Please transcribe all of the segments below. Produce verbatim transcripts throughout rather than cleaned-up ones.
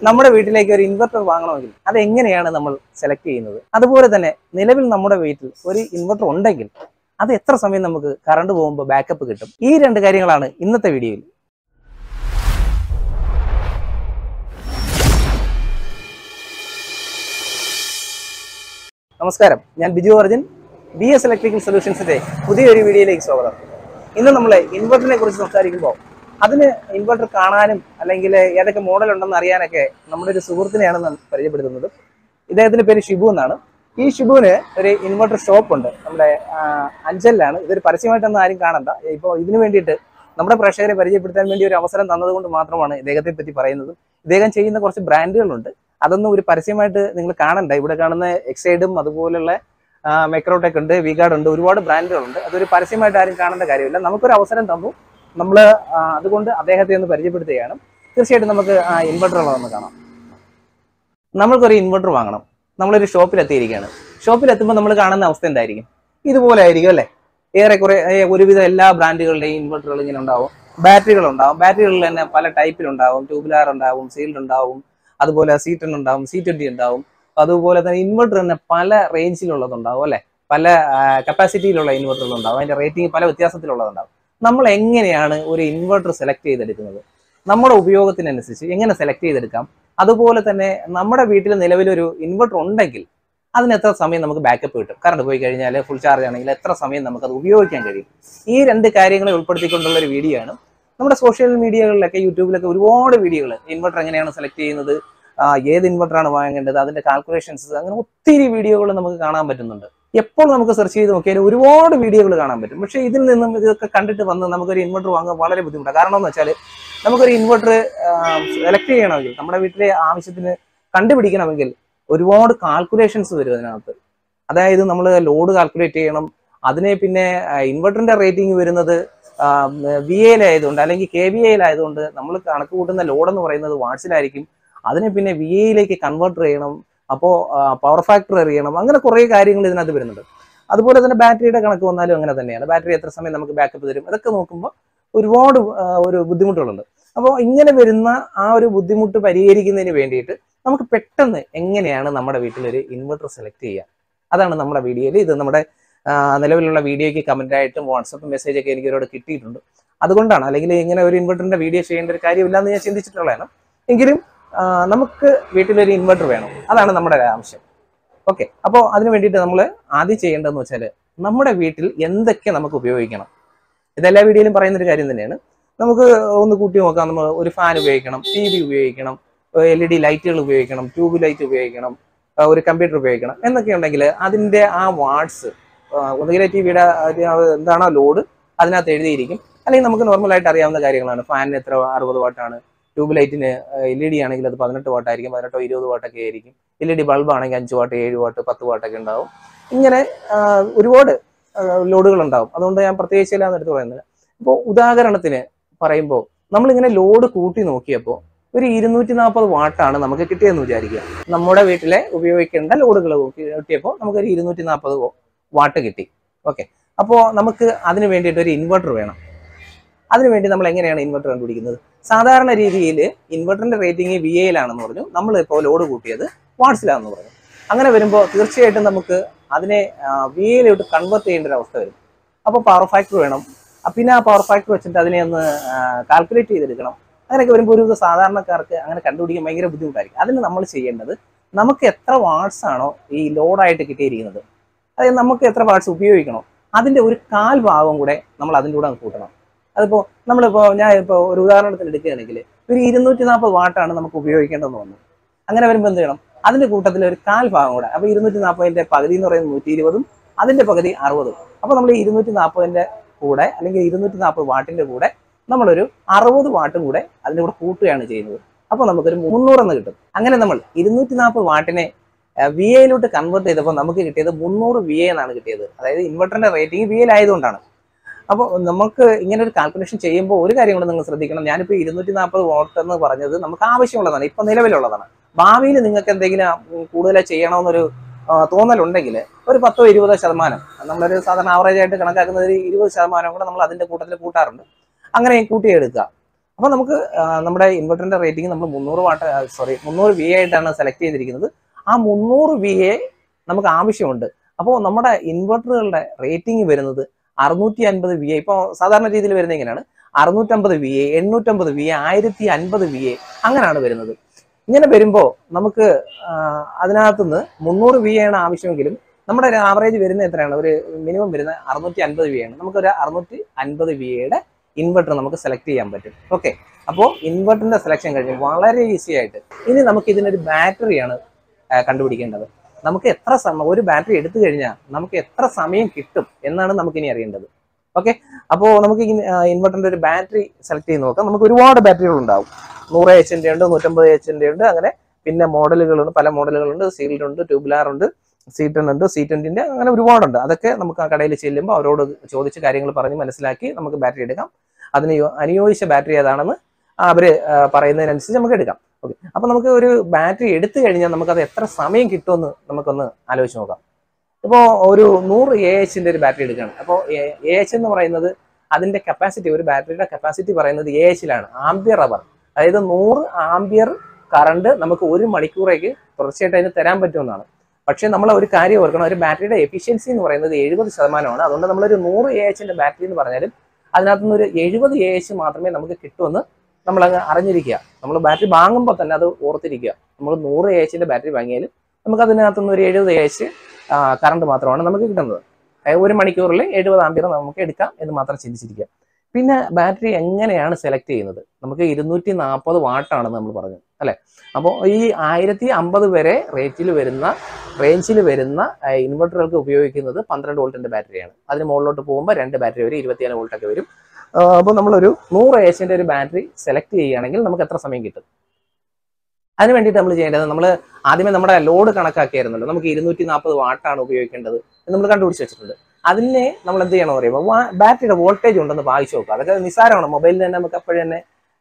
നമ്മുടെ വീട്ടിലേക്ക് ഒരു ഇൻവെർട്ടർ വാങ്ങണമെങ്കിൽ അത് എങ്ങനെയാണ് നമ്മൾ സെലക്ട് ചെയ്യുന്നത്? അതുപോലെ തന്നെ നിലവിൽ നമ്മുടെ വീട്ടിൽ ഒരു ഇൻവെർട്ടർ ഉണ്ടെങ്കിൽ അത് എത്ര സമയം നമുക്ക് കറണ്ട് പോകുമ്പോൾ ബാക്കപ്പ് കിട്ടും? ഈ രണ്ട് കാര്യങ്ങളാണ് ഇന്നത്തെ വീഡിയോയിൽ. നമസ്കാരം, ഞാൻ ബിജുവർജുൻ, ബി എസ് Electrical Solutionsന്റെ പുതിയൊരു വീഡിയോയിലേക്ക് സ്വാഗതം. ഇന്ന് നമ്മൾ ഇൻവെർട്ടറിനെ കുറിച്ച് സംസാരിക്കുമ്പോൾ അതിന് ഇൻവെർട്ടർ കാണാനും അല്ലെങ്കിൽ ഏതൊക്കെ മോഡൽ ഉണ്ടെന്ന് അറിയാനൊക്കെ നമ്മുടെ ഒരു സുഹൃത്തിനെയാണ് നാം പരിചയപ്പെടുത്തുന്നത്. ഇദ്ദേഹത്തിന്റെ പേര് ഷിബു എന്നാണ്. ഈ ഷിബുവിന് ഒരു ഇൻവെർട്ടർ ഷോപ്പ് ഉണ്ട് നമ്മുടെ അഞ്ചലിലാണ്. ഇതൊരു പരസ്യമായിട്ടൊന്നും ആരും കാണണ്ട. ഇപ്പോൾ ഇതിനു വേണ്ടിയിട്ട് നമ്മുടെ പ്രേക്ഷകരെ പരിചയപ്പെടുത്താൻ വേണ്ടി ഒരു അവസരം തന്നതുകൊണ്ട് മാത്രമാണ് ഇദ്ദേഹത്തെ പറ്റി പറയുന്നത്. ഇദ്ദേഹം ചെയ്യുന്ന കുറച്ച് ബ്രാൻഡുകളുണ്ട്, അതൊന്നും ഒരു പരസ്യമായിട്ട് നിങ്ങൾ കാണണ്ട. ഇവിടെ കാണുന്ന എക്സൈഡും അതുപോലുള്ള മെക്രോടെക് ഉണ്ട്, വിഗാർഡ് ഉണ്ട്, ഒരുപാട് ബ്രാൻഡുകളുണ്ട്. അതൊരു പരസ്യമായിട്ട് ആരും കാണേണ്ട കാര്യമില്ല. നമുക്കൊരു അവസരം തന്നു, നമ്മൾ അതുകൊണ്ട് അദ്ദേഹത്തെ ഒന്ന് പരിചയപ്പെടുത്തുകയാണ്. തീർച്ചയായിട്ടും നമുക്ക് ആ ഇൻവെർട്ടറുകളൊന്ന് കാണാം. നമ്മൾക്കൊരു ഇൻവെർട്ടർ വാങ്ങണം. നമ്മളൊരു ഷോപ്പിലെത്തിയിരിക്കുകയാണ്. ഷോപ്പിലെത്തുമ്പോൾ നമ്മൾ കാണുന്ന അവസ്ഥ എന്തായിരിക്കും? ഇതുപോലെ ആയിരിക്കും അല്ലേ? ഏറെക്കുറെ ഒരുവിധം എല്ലാ ബ്രാൻഡുകളുടെയും ഇൻവെർട്ടറുകൾ ഇങ്ങനെ ഉണ്ടാവും. ബാറ്ററികളുണ്ടാവും. ബാറ്ററികളിൽ തന്നെ പല ടൈപ്പിലുണ്ടാവും. ട്യൂബുലാർ ഉണ്ടാവും, സീൽഡ് ഉണ്ടാവും, അതുപോലെ സി ടെൻ ഉണ്ടാവും, സി ട്വന്റി ഉണ്ടാവും. അതുപോലെ തന്നെ ഇൻവെർട്ടർ തന്നെ പല റേഞ്ചിലുള്ളതുണ്ടാവും അല്ലെ? പല കപ്പാസിറ്റിയിലുള്ള ഇൻവെർട്ടറുകൾ ഉണ്ടാവും. അതിന്റെ റേറ്റിംഗ് പല വ്യത്യാസത്തിലുള്ളതുണ്ടാവും. നമ്മൾ എങ്ങനെയാണ് ഒരു ഇൻവെർട്ടർ സെലക്ട് ചെയ്തെടുക്കുന്നത്? നമ്മുടെ ഉപയോഗത്തിനനുസരിച്ച് എങ്ങനെ സെലക്ട് ചെയ്തെടുക്കാം? അതുപോലെ തന്നെ നമ്മുടെ വീട്ടിൽ നിലവിലൊരു ഇൻവെർട്ടർ ഉണ്ടെങ്കിൽ അതിന് എത്ര സമയം നമുക്ക് ബാക്കപ്പ് കിട്ടും? കറണ്ട് പോയി കഴിഞ്ഞാൽ ഫുൾ ചാർജ് ആണെങ്കിൽ എത്ര സമയം നമുക്കത് ഉപയോഗിക്കാൻ കഴിയും? ഈ രണ്ട് കാര്യങ്ങളെ ഉൾപ്പെടുത്തിക്കൊണ്ടുള്ള ഒരു വീഡിയോ ആണ്. നമ്മുടെ സോഷ്യൽ മീഡിയകളിലൊക്കെ യൂട്യൂബിലൊക്കെ ഒരുപാട് വീഡിയോകൾ ഇൻവെർട്ടർ എങ്ങനെയാണ് സെലക്ട് ചെയ്യുന്നത്, ഏത് ഇൻവെർട്ടറാണ് വാങ്ങേണ്ടത്, അതിന്റെ കാൽക്കുലേഷൻസ്, അങ്ങനെ ഒത്തിരി വീഡിയോകൾ നമുക്ക് കാണാൻ പറ്റുന്നുണ്ട്. എപ്പോൾ നമുക്ക് സെർച്ച് ചെയ്ത് നോക്കിയാൽ ഒരുപാട് വീഡിയോകൾ കാണാൻ പറ്റും. പക്ഷേ ഇതിൽ നിന്നും ഇതൊക്കെ കണ്ടിട്ട് വന്ന് നമുക്കൊരു ഇൻവെർട്ടർ വാങ്ങാൻ വളരെ ബുദ്ധിമുട്ടാണ്. കാരണം എന്ന് വെച്ചാൽ നമുക്കൊരു ഇൻവെർട്ടർ സെലക്ട് ചെയ്യണമെങ്കിൽ, നമ്മുടെ വീട്ടിലെ ആവശ്യത്തിന് കണ്ടുപിടിക്കണമെങ്കിൽ ഒരുപാട് കാൽക്കുലേഷൻസ് വരും അതിനകത്ത്. അതായത് നമ്മൾ ലോഡ് കാൽക്കുലേറ്റ് ചെയ്യണം. അതിനെ പിന്നെ ഇൻവെർട്ടറിന്റെ റേറ്റിംഗ് വരുന്നത് വി എയിലായതുകൊണ്ട് അല്ലെങ്കിൽ കെ വി എയിലായതുകൊണ്ട് നമ്മൾ കണക്ക് കൂട്ടുന്ന ലോഡ് എന്ന് പറയുന്നത് വാട്സിലായിരിക്കും. അതിനെ പിന്നെ വി എയിലേക്ക് കൺവേർട്ടർ ചെയ്യണം. അപ്പോൾ പവർ ഫാക്ടർ അറിയണം. അങ്ങനെ കുറേ കാര്യങ്ങൾ ഇതിനകത്ത് വരുന്നുണ്ട്. അതുപോലെ തന്നെ ബാറ്ററിയുടെ കണക്ക് വന്നാലും അങ്ങനെ തന്നെയാണ്. ബാറ്ററി എത്ര സമയം നമുക്ക് ബാക്കപ്പ് തരും, അതൊക്കെ നോക്കുമ്പോൾ ഒരുപാട് ഒരു ബുദ്ധിമുട്ടുകളുണ്ട്. അപ്പോൾ ഇങ്ങനെ വരുന്ന ആ ഒരു ബുദ്ധിമുട്ട് പരിഹരിക്കുന്നതിന് വേണ്ടിയിട്ട് നമുക്ക് പെട്ടെന്ന് എങ്ങനെയാണ് നമ്മുടെ വീട്ടിലൊരു ഇൻവെർട്ടർ സെലക്ട് ചെയ്യുക, അതാണ് നമ്മുടെ വീഡിയോയിൽ. ഇത് നമ്മുടെ നിലവിലുള്ള വീഡിയോയ്ക്ക് കമന്റായിട്ടും വാട്സപ്പ് മെസ്സേജ് ഒക്കെ എനിക്ക് ഒരുപാട് കിട്ടിയിട്ടുണ്ട്. അതുകൊണ്ടാണ്, അല്ലെങ്കിൽ ഇങ്ങനെ ഒരു ഇൻവെർട്ടറിന്റെ വീഡിയോ ചെയ്യേണ്ട ഒരു കാര്യമില്ലാന്ന് ഞാൻ ചിന്തിച്ചിട്ടുള്ളതാണ്. എങ്കിലും നമുക്ക് വീട്ടിലൊരു ഇൻവെർട്ടർ വേണം, അതാണ് നമ്മുടെ ആവശ്യം. ഓക്കെ, അപ്പോൾ അതിന് വേണ്ടിയിട്ട് നമ്മൾ ആദ്യം ചെയ്യേണ്ടതെന്ന് വെച്ചാൽ നമ്മുടെ വീട്ടിൽ എന്തൊക്കെ നമുക്ക് ഉപയോഗിക്കണം. ഇതെല്ലാ വീഡിയോയിലും പറയുന്ന ഒരു കാര്യം തന്നെയാണ്. നമുക്ക് ഒന്ന് കൂട്ടി നോക്കാം. നമ്മൾ ഒരു ഫാൻ ഉപയോഗിക്കണം, ടി വി ഉപയോഗിക്കണം, എൽ ഇ ഡി ലൈറ്റുകൾ ഉപയോഗിക്കണം, ട്യൂബ് ലൈറ്റ് ഉപയോഗിക്കണം, ഒരു കമ്പ്യൂട്ടർ ഉപയോഗിക്കണം എന്നൊക്കെ ഉണ്ടെങ്കിൽ അതിൻ്റെ ആ വാട്ട്സ് ഒന്നുകിൽ ടി വിയുടെ എന്താണോ ലോഡ് അതിനകത്ത് എഴുതിയിരിക്കും. അല്ലെങ്കിൽ നമുക്ക് നോർമലായിട്ട് അറിയാവുന്ന കാര്യങ്ങളാണ്. ഫാനിന് എത്ര അറുപത് വാട്ടാണ്, ട്യൂബ് ലൈറ്റിന് എൽ ഇ ഡി ആണെങ്കിൽ അത് പതിനെട്ട് വാട്ടായിരിക്കും, പതിനെട്ടോ ഇരുപത് വാട്ടൊക്കെ ആയിരിക്കും. എൽ ഇ ഡി ബൾബ് ആണെങ്കിൽ അഞ്ച് വാട്ട്, ഏഴ് വാട്ട്, പത്ത് വാട്ടൊക്കെ ഉണ്ടാവും. ഇങ്ങനെ ഒരുപാട് ലോഡുകൾ ഉണ്ടാവും. അതുകൊണ്ട് ഞാൻ പ്രത്യേകിച്ച് എല്ലാം എടുത്ത് പറയുന്നത്. ഇപ്പോൾ ഉദാഹരണത്തിന് പറയുമ്പോൾ നമ്മളിങ്ങനെ ലോഡ് കൂട്ടി നോക്കിയപ്പോൾ ഒരു ഇരുന്നൂറ്റി നാൽപ്പത് വാട്ടാണ് നമുക്ക് കിട്ടിയെന്ന് വിചാരിക്കുക. നമ്മുടെ വീട്ടിലെ ഉപയോഗിക്കേണ്ട ലോഡുകൾ കിട്ടിയപ്പോൾ നമുക്കൊരു ഇരുന്നൂറ്റി നാൽപ്പത് വാട്ട് കിട്ടി. ഓക്കെ, അപ്പോൾ നമുക്ക് അതിന് വേണ്ടിയിട്ട് ഒരു ഇൻവെർട്ടർ വേണം. അതിനുവേണ്ടി നമ്മൾ എങ്ങനെയാണ് ഇൻവെർട്ടർ കണ്ടുപിടിക്കുന്നത്? സാധാരണ രീതിയിൽ ഇൻവെർട്ടറിന്റെ റേറ്റിംഗ് വി എയിലാണെന്ന് പറഞ്ഞു, നമ്മളിപ്പോൾ ലോഡ് കൂട്ടിയത് വാട്സിലാണെന്ന് പറഞ്ഞു. അങ്ങനെ വരുമ്പോൾ തീർച്ചയായിട്ടും നമുക്ക് അതിനെ വി എയിലോട്ട് കൺവേർട്ട് ചെയ്യേണ്ട ഒരു അവസ്ഥ വരും. അപ്പോൾ പവർ ഫാക്ടർ വേണം. പിന്നെ ആ പവർ ഫാക്ടർ വെച്ചിട്ട് അതിനെ ഒന്ന് കാൽക്കുലേറ്റ് ചെയ്തെടുക്കണം. അങ്ങനെയൊക്കെ വരുമ്പോൾ ഒരു സാധാരണക്കാർക്ക് അങ്ങനെ കണ്ടുപിടിക്കാൻ ഭയങ്കര ബുദ്ധിമുട്ടായിരിക്കും. അതിന് നമ്മൾ ചെയ്യേണ്ടത്, നമുക്ക് എത്ര വാട്ട്സ് ആണോ ഈ ലോഡായിട്ട് കിട്ടിയിരിക്കുന്നത്, അതായത് നമുക്ക് എത്ര വാട്ട്സ് ഉപയോഗിക്കണോ അതിൻ്റെ ഒരു കാൽ ഭാഗം കൂടെ നമ്മൾ അതിൻ്റെ കൂടെ കൂട്ടണം. അതിപ്പോൾ നമ്മളിപ്പോൾ ഞാൻ ഇപ്പോൾ ഒരു ഉദാഹരണത്തിന് എടുക്കുകയാണെങ്കിൽ ഒരു ഇരുന്നൂറ്റി നാൽപ്പത് വാട്ടാണ് നമുക്ക് ഉപയോഗിക്കേണ്ടതെന്ന് വന്നു. അങ്ങനെ വരുമ്പോൾ എന്ത് ചെയ്യണം? അതിൻ്റെ കൂട്ടത്തിൽ ഒരു കാൽ ഭാഗം കൂടെ. അപ്പോൾ ഇരുന്നൂറ്റി നാൽപ്പതിൻ്റെ പകുതി എന്ന് പറയുന്നത് നൂറ്റി ഇരുപതും അതിൻ്റെ പകുതി അറുപതും. അപ്പോൾ നമ്മൾ ഇരുന്നൂറ്റി നാൽപ്പതിൻ്റെ കൂടെ അല്ലെങ്കിൽ ഇരുന്നൂറ്റി നാൽപ്പത് വാട്ടിൻ്റെ കൂടെ നമ്മളൊരു അറുപത് വാട്ടും കൂടെ അതിൻ്റെ കൂടെ കൂട്ടുകയാണ് ചെയ്യുന്നത്. അപ്പോൾ നമുക്കൊരു മുന്നൂറെന്ന് കിട്ടും. അങ്ങനെ നമ്മൾ ഇരുന്നൂറ്റി നാൽപ്പത് വാട്ടിനെ വി എയിലോട്ട് കൺവേർട്ട് ചെയ്തപ്പോൾ നമുക്ക് കിട്ടിയത് മുന്നൂറ് വി എ എന്നാണ് കിട്ടിയത്. അതായത് ഇൻവെർട്ടറിന്റെ റേറ്റിംഗ് വി എയിലായതുകൊണ്ടാണ്. അപ്പോൾ നമുക്ക് ഇങ്ങനെ ഒരു കാൽക്കുലേഷൻ ചെയ്യുമ്പോൾ ഒരു കാര്യം കൂടെ നിങ്ങൾ ശ്രദ്ധിക്കണം. ഞാനിപ്പോൾ ഇരുന്നൂറ്റി നാൽപ്പത് വാട്ട് എന്ന് പറഞ്ഞത് നമുക്ക് ആവശ്യമുള്ളതാണ്, ഇപ്പം നിലവിലുള്ളതാണ്. ഭാവിയിൽ നിങ്ങൾക്ക് എന്തെങ്കിലും കൂടുതൽ ചെയ്യണമെന്നൊരു തോന്നലുണ്ടെങ്കിൽ ഒരു പത്തോ ഇരുപതോ ശതമാനം, നമ്മളൊരു സാധാരണ ആവറേജ് ആയിട്ട് കണക്കാക്കുന്നത് ഒരു ഇരുപത് ശതമാനം കൂടെ നമ്മൾ അതിൻ്റെ കൂട്ടത്തിൽ കൂട്ടാറുണ്ട്. അങ്ങനെ കൂട്ടിയെടുക്കുക. അപ്പോൾ നമുക്ക് നമ്മുടെ ഇൻവെർട്ടറിന്റെ റേറ്റിംഗ് നമ്മൾ മുന്നൂറ് വാട്ട് സോറി മുന്നൂറ് വി എ ആയിട്ടാണ് സെലക്ട് ചെയ്തിരിക്കുന്നത്. ആ മുന്നൂറ് വി എ നമുക്ക് ആവശ്യമുണ്ട്. അപ്പോൾ നമ്മുടെ ഇൻവെർട്ടറുകളുടെ റേറ്റിംഗ് വരുന്നത് അറുന്നൂറ്റി അൻപത് വി എ. ഇപ്പോൾ സാധാരണ രീതിയിൽ വരുന്നത് എങ്ങനെയാണ്? അറുന്നൂറ്റമ്പത് വി എ, എണ്ണൂറ്റമ്പത് വി എ, ആയിരത്തി അൻപത് വി എ അങ്ങനെയാണ് വരുന്നത്. ഇങ്ങനെ വരുമ്പോൾ നമുക്ക് അതിനകത്തുനിന്ന് മുന്നൂറ് വി എ ആണ് ആവശ്യമെങ്കിലും നമ്മുടെ ഒരു ആവറേജ് വരുന്നത് എത്രയാണ്? ഒരു മിനിമം വരുന്നത് അറുന്നൂറ്റി അൻപത് വി എ ആണ്. നമുക്കൊരു അറുന്നൂറ്റി അൻപത് വി എയുടെ ഇൻവെർട്ടർ നമുക്ക് സെലക്ട് ചെയ്യാൻ പറ്റും. ഓക്കെ, അപ്പോൾ ഇൻവെർട്ടറിന്റെ സെലക്ഷൻ കഴിഞ്ഞ് വളരെ ഈസി ആയിട്ട് ഇനി നമുക്ക് ഇതിനൊരു ബാറ്ററിയാണ് കണ്ടുപിടിക്കേണ്ടത്. നമുക്ക് എത്ര സമയം ഒരു ബാറ്ററി എടുത്തു കഴിഞ്ഞാൽ നമുക്ക് എത്ര സമയം കിട്ടും എന്നാണ് നമുക്കിനി അറിയേണ്ടത്. ഓക്കെ, അപ്പോൾ നമുക്ക് ഇൻവെർട്ടറിന്റെ ഒരു ബാറ്ററി സെലക്ട് ചെയ്ത് നോക്കാം. നമുക്ക് ഒരുപാട് ബാറ്ററികൾ ഉണ്ടാവും. നൂറ് എച്ചിന്റെ ഉണ്ട്, നൂറ്റമ്പത് എച്ചിന്റെ ഉണ്ട്, അങ്ങനെ പിന്നെ മോഡലുകളുണ്ട്, പല മോഡലുകളുണ്ട്. സീൽഡ് ഉണ്ട്, ട്യൂബുലാർ ഉണ്ട്, സി ടെൻ ഉണ്ട്, സി ട്വന്റിന്റെ അങ്ങനെ ഒരുപാടുണ്ട്. അതൊക്കെ നമുക്ക് ആ കടയിൽ ചെല്ലുമ്പോൾ അവരോട് ചോദിച്ച് കാര്യങ്ങൾ പറഞ്ഞ് മനസ്സിലാക്കി നമുക്ക് ബാറ്ററി എടുക്കാം. അതിന് അനുയോജിച്ച ബാറ്ററി ഏതാണെന്ന് അവര് പറയുന്നതിനനുസരിച്ച് നമുക്ക് എടുക്കാം. ഓക്കെ, അപ്പൊ നമുക്ക് ഒരു ബാറ്ററി എടുത്തു കഴിഞ്ഞാൽ നമുക്കത് എത്ര സമയം കിട്ടുമെന്ന് നമുക്കൊന്ന് ആലോചിച്ച് നോക്കാം. ഇപ്പോൾ ഒരു നൂറ് എ എച്ചിന്റെ ഒരു ബാറ്ററി എടുക്കുകയാണ്. അപ്പോൾ എ എച്ച് എന്ന് പറയുന്നത് അതിന്റെ കപ്പാസിറ്റി, ഒരു ബാറ്ററിയുടെ കപ്പാസിറ്റി പറയുന്നത് എ എച്ചിലാണ്, ആംബിയർ അവർ. അതായത് നൂറ് ആംബിയർ കറണ്ട് നമുക്ക് ഒരു മണിക്കൂറേക്ക് തുടർച്ചയായിട്ട് അതിന് തരാൻ പറ്റുമെന്നാണ്. പക്ഷേ നമ്മൾ ഒരു കാര്യം ഓർക്കണം, ഒരു ബാറ്ററിയുടെ എഫിഷ്യൻസി എന്ന് പറയുന്നത് എഴുപത് ശതമാനമാണ്. അതുകൊണ്ട് നമ്മളൊരു നൂറ് എ എച്ചിന്റെ ബാറ്ററി എന്ന് പറഞ്ഞാലും അതിനകത്തുനിന്ന് ഒരു എഴുപത് എ എച്ച് മാത്രമേ നമുക്ക് കിട്ടുമെന്ന് നമ്മളങ്ങ് അറിഞ്ഞിരിക്കുക. നമ്മൾ ബാറ്ററി വാങ്ങുമ്പോൾ തന്നെ അത് ഓർത്തിരിക്കുക. നമ്മൾ നൂറ് എ എച്ചിന്റെ ബാറ്ററി വാങ്ങിയാലും നമുക്ക് അതിനകത്തുനിന്ന് ഒരു എഴുപത് എ എച്ച് കറണ്ട് മാത്രമാണ് നമുക്ക് കിട്ടുന്നത്. ഒരു മണിക്കൂറിൽ എഴുപത് ആംപിയർ നമുക്ക് എടുക്കാം എന്ന് മാത്രം ചിന്തിച്ചിരിക്കുക. പിന്നെ ബാറ്ററി എങ്ങനെയാണ് സെലക്ട് ചെയ്യുന്നത്? നമുക്ക് ഇരുന്നൂറ്റി നാൽപ്പത് വാട്ടാണെന്ന് നമ്മൾ പറഞ്ഞു അല്ലെ. അപ്പോൾ ഈ ആയിരത്തി അമ്പത് വരെ റേറ്റിൽ വരുന്ന റേഞ്ചിൽ വരുന്ന ഇൻവെർട്ടറുകൾക്ക് ഉപയോഗിക്കുന്നത് പന്ത്രണ്ട് വോൾട്ടിന്റെ ബാറ്ററിയാണ്. അതിന് മുകളിലോട്ട് പോകുമ്പോൾ രണ്ട് ബാറ്ററി വരും, ഇരുപത്തിനാല് വോൾട്ടൊക്കെ വരും. അപ്പോൾ നമ്മളൊരു നൂറ് എച്ചിന്റെ ഒരു ബാറ്ററി സെലക്ട് ചെയ്യുകയാണെങ്കിൽ നമുക്ക് എത്ര സമയം കിട്ടും? അതിന് വേണ്ടിയിട്ട് നമ്മൾ ചെയ്യേണ്ടത്, നമ്മൾ ആദ്യമേ നമ്മുടെ ലോഡ് കണക്കാക്കിയായിരുന്നല്ലോ, നമുക്ക് ഇരുന്നൂറ്റി നാൽപ്പത് വാട്ടാണ് ഉപയോഗിക്കേണ്ടത് എന്ന് നമ്മൾ കണ്ടുപിടിച്ച് വെച്ചിട്ടുണ്ട്. അതിനെ നമ്മൾ എന്ത് ചെയ്യണമെന്ന് പറയുമ്പോൾ ബാറ്ററിയുടെ വോൾട്ടേജ് ഉണ്ടെന്ന് ഭാഗിച്ച് നോക്കുക. അതൊക്കെ നിസ്സാരമാണ്, മൊബൈലിൽ തന്നെ നമുക്ക് അപ്പോഴും തന്നെ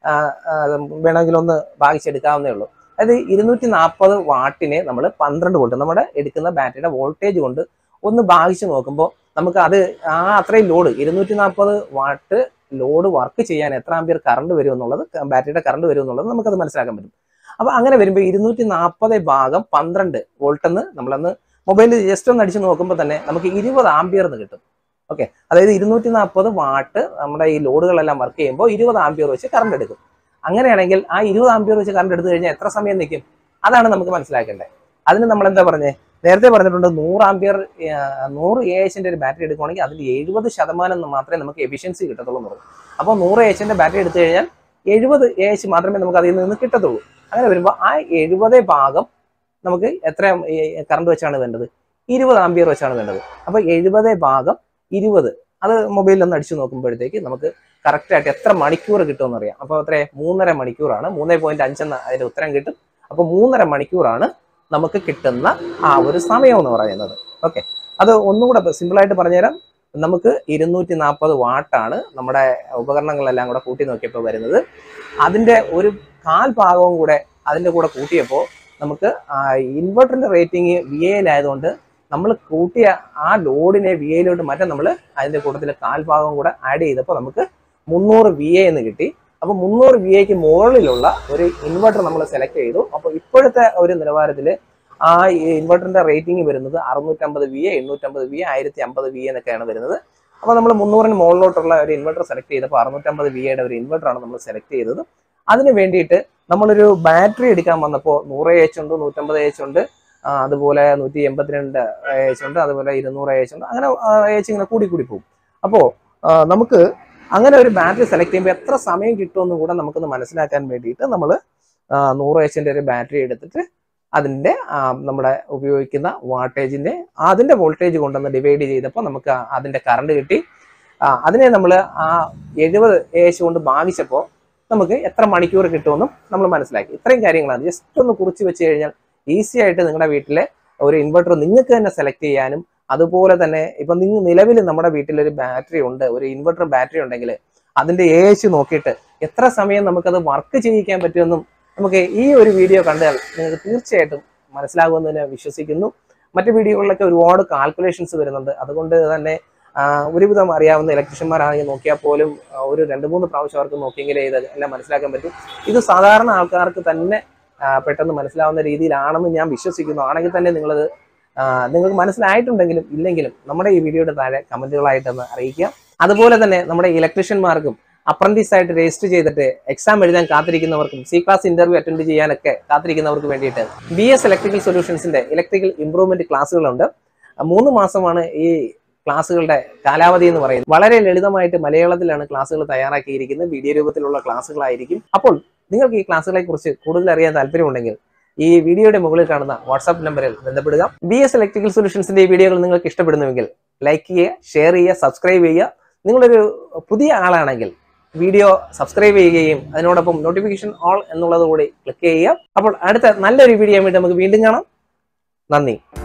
വേണമെങ്കിൽ ഒന്ന് ഭാഗിച്ചെടുക്കാവുന്നേ ഉള്ളൂ. അതായത് ഇരുന്നൂറ്റി നാൽപ്പത് വാട്ടിനെ നമ്മൾ പന്ത്രണ്ട് വോൾട്ട് നമ്മുടെ എടുക്കുന്ന ബാറ്ററിയുടെ വോൾട്ടേജ് കൊണ്ട് ഒന്ന് ഭാഗിച്ച് നോക്കുമ്പോൾ നമുക്ക് അത് ആ അത്രയും ലോഡ് ഇരുന്നൂറ്റി നാൽപ്പത് വാട്ട് ലോഡ് വർക്ക് ചെയ്യാൻ എത്ര ആംപിയർ കറണ്ട് വരും എന്നുള്ളത്, ബാറ്ററിയുടെ കറണ്ട് വരും എന്നുള്ളത് നമുക്കത് മനസ്സിലാക്കാൻ പറ്റും. അപ്പൊ അങ്ങനെ വരുമ്പോൾ ഇരുന്നൂറ്റി നാൽപ്പത് ഭാഗം പന്ത്രണ്ട് വോൾട്ട് എന്ന് നമ്മളന്ന് മൊബൈലിൽ ജസ്റ്റ് ഒന്ന് അടിച്ച് നോക്കുമ്പോൾ തന്നെ നമുക്ക് ഇരുപത് ആംപിയർ എന്ന് കിട്ടും. ഓക്കെ, അതായത് ഇരുന്നൂറ്റി നാൽപ്പത് വാട്ട് നമ്മുടെ ഈ ലോഡുകളെല്ലാം വർക്ക് ചെയ്യുമ്പോൾ ഇരുപത് ആംപിയർ വെച്ച് കറണ്ട് എടുക്കും. അങ്ങനെയാണെങ്കിൽ ആ ഇരുപത് ആംപിയർ വെച്ച് കറണ്ട് എടുത്തു കഴിഞ്ഞാൽ എത്ര സമയം നിൽക്കും? അതാണ് നമുക്ക് മനസ്സിലാക്കേണ്ടത്. അതിന് നമ്മൾ എന്താ പറഞ്ഞേ, നേരത്തെ പറഞ്ഞിട്ടുണ്ട് നൂറ് ആംപിയർ നൂറ് എ എച്ചിന്റെ ഒരു ബാറ്ററി എടുക്കുകയാണെങ്കിൽ അതിന്റെ എഴുപത് ശതമാനം മാത്രമേ നമുക്ക് എഫിഷ്യൻസി കിട്ടത്തുള്ളൂ എന്ന് പറയും. അപ്പോൾ നൂറ് എ എച്ചിന്റെ ബാറ്ററി എടുത്തു കഴിഞ്ഞാൽ എഴുപത് എ എച്ച് മാത്രമേ നമുക്ക് അതിൽ നിന്ന് കിട്ടത്തുള്ളൂ. അങ്ങനെ വരുമ്പോൾ ആ എഴുപത് ഭാഗം നമുക്ക് എത്ര കറണ്ട് വെച്ചാണ് വേണ്ടത്? ഇരുപത് ആംപിയർ വെച്ചാണ് വേണ്ടത്. അപ്പൊ എഴുപത് ഭാഗം ഇരുപത്, അത് മൊബൈലിൽ ഒന്ന് അടിച്ചു നോക്കുമ്പോഴത്തേക്ക് നമുക്ക് കറക്റ്റ് ആയിട്ട് എത്ര മണിക്കൂർ കിട്ടുമെന്ന് അറിയാം. അപ്പോൾ അത്ര മൂന്നര മണിക്കൂറാണ്, മൂന്നേ പോയിന്റ് അഞ്ചെന്ന് അതിന്റെ ഉത്തരം കിട്ടും. അപ്പൊ മൂന്നര മണിക്കൂറാണ് നമുക്ക് കിട്ടുന്ന ആ ഒരു സമയം എന്ന് പറയുന്നത്. ഓക്കെ, അത് ഒന്നുകൂടെ സിമ്പിൾ ആയിട്ട് പറഞ്ഞുതരാം. നമുക്ക് ഇരുന്നൂറ്റി നാൽപ്പത് വാട്ടാണ് നമ്മുടെ ഉപകരണങ്ങളെല്ലാം കൂടെ കൂട്ടി നോക്കിയപ്പോൾ വരുന്നത്. അതിന്റെ ഒരു കാൽ ഭാഗവും കൂടെ അതിന്റെ കൂടെ കൂട്ടിയപ്പോൾ നമുക്ക് ഇൻവെർട്ടറിന്റെ റേറ്റിംഗ് വി എയിലായതുകൊണ്ട് നമ്മൾ കൂട്ടിയ ആ ലോഡിനെ വി എയിലോട്ട് മാറ്റാൻ നമ്മൾ അതിന്റെ കൂട്ടത്തിൽ കാൽ ഭാഗം കൂടെ ആഡ് ചെയ്തപ്പോൾ നമുക്ക് മുന്നൂറ് വി എ എന്ന് കിട്ടി. അപ്പൊ മുന്നൂറ് വി എക്ക് മുകളിലുള്ള ഒരു ഇൻവെർട്ടർ നമ്മൾ സെലക്ട് ചെയ്തു. അപ്പൊ ഇപ്പോഴത്തെ ഒരു നിലവാരത്തിൽ ആ ഇൻവെർട്ടറിന്റെ റേറ്റിംഗ് വരുന്നത് അറുന്നൂറ്റമ്പത് വി എ, എണ്ണൂറ്റമ്പത് വി എ, ആയിരത്തി അമ്പത് വി എന്നൊക്കെയാണ് വരുന്നത്. അപ്പൊ നമ്മൾ മുന്നൂറിന് മുകളിലോട്ടുള്ള ഒരു ഇൻവെർട്ടർ സെലക്ട് ചെയ്തപ്പോൾ അറുന്നൂറ്റമ്പത് വി എയുടെ ഒരു ഇൻവെർട്ടറാണ് നമ്മൾ സെലക്ട് ചെയ്തത്. അതിന് വേണ്ടിയിട്ട് നമ്മളൊരു ബാറ്ററി എടുക്കാൻ വന്നപ്പോൾ നൂറ് എച്ച് ഉണ്ട്, നൂറ്റമ്പത് എച്ച് ഉണ്ട്, അതുപോലെ നൂറ്റി എൺപത്തിരണ്ട് എച്ച് ഉണ്ട്, അതുപോലെ ഇരുന്നൂറ് എച്ച് ഉണ്ട്, അങ്ങനെ എച്ച് ഇങ്ങനെ കൂടി കൂടി പോകും. അപ്പോൾ നമുക്ക് അങ്ങനെ ഒരു ബാറ്ററി സെലക്ട് ചെയ്യുമ്പോൾ എത്ര സമയം കിട്ടുമെന്നും കൂടെ നമുക്കൊന്ന് മനസ്സിലാക്കാൻ വേണ്ടിയിട്ട് നമ്മൾ നൂറ് എച്ചിന്റെ ഒരു ബാറ്ററി എടുത്തിട്ട് അതിൻ്റെ നമ്മുടെ ഉപയോഗിക്കുന്ന വാട്ടേജിന്റെ അതിന്റെ വോൾട്ടേജ് കൊണ്ടൊന്ന് ഡിവൈഡ് ചെയ്തപ്പോൾ നമുക്ക് അതിന്റെ കറണ്ട് കിട്ടി. അതിനെ നമ്മൾ ആ എഴുപത് എച്ച് കൊണ്ട് ഭാഗിച്ചപ്പോൾ നമുക്ക് എത്ര മണിക്കൂർ കിട്ടുമെന്നും നമ്മൾ മനസ്സിലാക്കി. ഇത്രയും കാര്യങ്ങളാണ്. ജസ്റ്റ് ഒന്ന് കുറിച്ച് വെച്ച് കഴിഞ്ഞാൽ ഈസി ആയിട്ട് നിങ്ങളുടെ വീട്ടിലെ ഒരു ഇൻവെർട്ടർ നിങ്ങൾക്ക് തന്നെ സെലക്ട് ചെയ്യാനും, അതുപോലെ തന്നെ ഇപ്പൊ നിങ്ങൾ നിലവിൽ നമ്മുടെ വീട്ടിൽ ഒരു ബാറ്ററി ഉണ്ട്, ഒരു ഇൻവെർട്ടർ ബാറ്ററി ഉണ്ടെങ്കിൽ അതിന്റെ ഏജ് നോക്കിയിട്ട് എത്ര സമയം നമുക്കത് വർക്ക് ചെയ്യിക്കാൻ പറ്റുമെന്നും നമുക്ക് ഈ ഒരു വീഡിയോ കണ്ടാൽ നിങ്ങൾക്ക് തീർച്ചയായിട്ടും മനസ്സിലാകുമെന്ന് ഞാൻ വിശ്വസിക്കുന്നു. മറ്റു വീഡിയോകളിലൊക്കെ ഒരുപാട് കാൽക്കുലേഷൻസ് വരുന്നുണ്ട്. അതുകൊണ്ട് തന്നെ ഒരുവിധം അറിയാവുന്ന ഇലക്ട്രീഷ്യന്മാരാണെങ്കിൽ നോക്കിയാൽ പോലും ഒരു രണ്ട് മൂന്ന് പ്രാവശ്യം അവർക്ക് നോക്കിയെങ്കിലേ ഇത് എല്ലാം മനസ്സിലാക്കാൻ പറ്റും. ഇത് സാധാരണ ആൾക്കാർക്ക് തന്നെ പെട്ടെന്ന് മനസ്സിലാവുന്ന രീതിയിലാണെന്ന് ഞാൻ വിശ്വസിക്കുന്നു. ആണെങ്കിൽ തന്നെ നിങ്ങളത് നിങ്ങൾക്ക് മനസ്സിലായിട്ടുണ്ടെങ്കിലും ഇല്ലെങ്കിലും നമ്മുടെ ഈ വീഡിയോയുടെ താഴെ കമന്റുകളായിട്ടൊന്ന് അറിയിക്കുക. അതുപോലെ തന്നെ നമ്മുടെ ഇലക്ട്രീഷ്യന്മാർക്കും അപ്രന്റീസ് ആയിട്ട് രജിസ്റ്റർ ചെയ്തിട്ട് എക്സാം എഴുതാൻ കാത്തിരിക്കുന്നവർക്കും സി ക്ലാസ് ഇന്റർവ്യൂ അറ്റൻഡ് ചെയ്യാനൊക്കെ കാത്തിരിക്കുന്നവർക്ക് വേണ്ടിയിട്ട് ബി എസ് ഇലക്ട്രിക്കൽ സൊല്യൂഷൻസിന്റെ ഇലക്ട്രിക്കൽ ഇംപ്രൂവ്മെന്റ് ക്ലാസ്സുകളുണ്ട്. മൂന്ന് മാസമാണ് ഈ ക്ലാസ്സുകളുടെ കാലാവധി എന്ന് പറയുന്നത്. വളരെ ലളിതമായിട്ട് മലയാളത്തിലാണ് ക്ലാസ്സുകൾ തയ്യാറാക്കിയിരിക്കുന്നത്. വീഡിയോ രൂപത്തിലുള്ള ക്ലാസ്സുകളായിരിക്കും. അപ്പോൾ നിങ്ങൾക്ക് ഈ ക്ലാസ്സുകളെ കുറിച്ച് കൂടുതൽ അറിയാൻ താല്പര്യമുണ്ടെങ്കിൽ ഈ വീഡിയോയുടെ മുകളിൽ കാണുന്ന വാട്സാപ്പ് നമ്പറിൽ ബന്ധപ്പെടുക. ബി എസ് ഇലക്ട്രിക്കൽ സൊല്യൂഷൻസിന്റെ ഈ വീഡിയോകൾ നിങ്ങൾക്ക് ഇഷ്ടപ്പെടുന്നുവെങ്കിൽ ലൈക്ക് ചെയ്യുക, ഷെയർ ചെയ്യുക, സബ്സ്ക്രൈബ് ചെയ്യുക. നിങ്ങളൊരു പുതിയ ആളാണെങ്കിൽ വീഡിയോ സബ്സ്ക്രൈബ് ചെയ്യുകയും അതിനോടൊപ്പം നോട്ടിഫിക്കേഷൻ ഓൾ എന്നുള്ളത് കൂടി ക്ലിക്ക് ചെയ്യുക. അപ്പോൾ അടുത്ത നല്ലൊരു വീഡിയോ ആയിട്ട് നമുക്ക് വീണ്ടും കാണാം. നന്ദി.